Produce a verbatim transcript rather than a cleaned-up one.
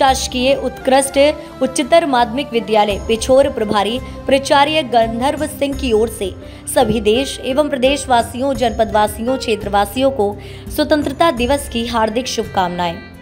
शासकीय उत्कृष्ट उच्चतर माध्यमिक विद्यालय पिछोर प्रभारी प्राचार्य गंधर्व सिंह की ओर से सभी देश एवं प्रदेशवासियों, जनपदवासियों, क्षेत्रवासियों को स्वतंत्रता दिवस की हार्दिक शुभकामनाएं।